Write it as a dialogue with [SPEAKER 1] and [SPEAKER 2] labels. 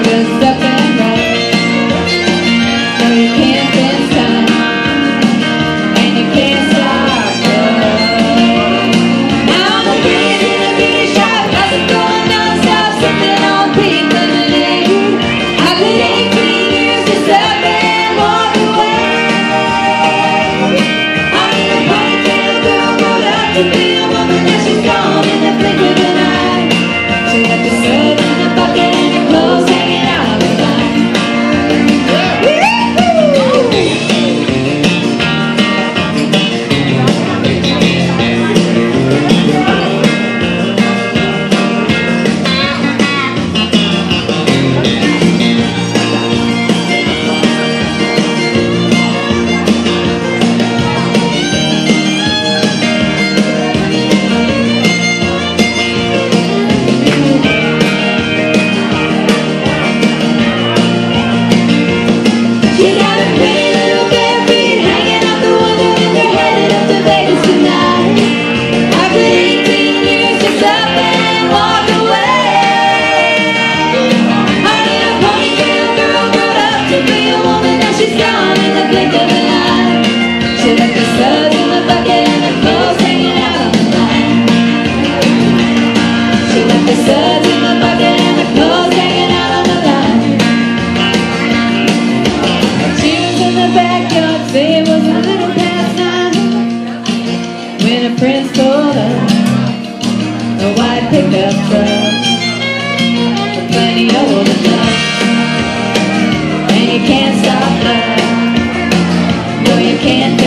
[SPEAKER 1] just up and right. No, you can't dance time, and you can't stop love. Now I'm a breeze in a beauty shop, how's it going non-stop, sipping on pink lemonade. I could 18 years just up and walk away. I mean, a ponytail girl grown up to be a woman, now she's gone in the blink of an eye. She left the suds in the bucket and her clothes hanging out on the line. She got a pretty little bare feet hanging out the window and they're headed up to Vegas tonight. After 18 years just up and walk away. I mean, a ponytail girl grown up to be a woman, now she's gone in the blink of an eye. She left the suds in the bucket and her clothes hanging out on the line. She left the suds in the bucket and her clothes hanging out on the line. In the backyard, say it was a little past 9 when a prince pulled up a white pickup truck with plenty of old enough. And you can't stop love, no you can't